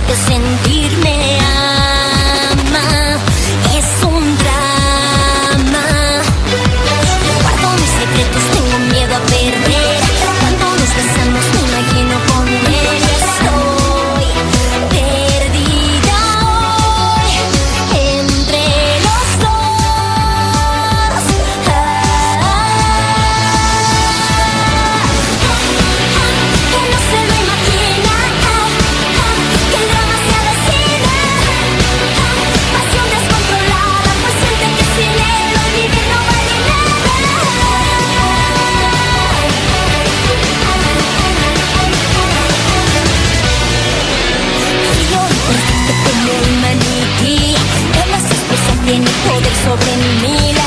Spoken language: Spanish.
hacerte sentirme ama. Es un drama. Guardo mis secretos, tengo miedo a perder. Cuando nos besamos me imagino con él. Estoy perdida hoy entre los dos. Que no se lo imagina, que el drama se avecina. Pasión descontrolada, pues siente que sin él hoy vivir no vale nada. Frío y perfecto como un maniquí, él es especial, tiene poder sobre mí.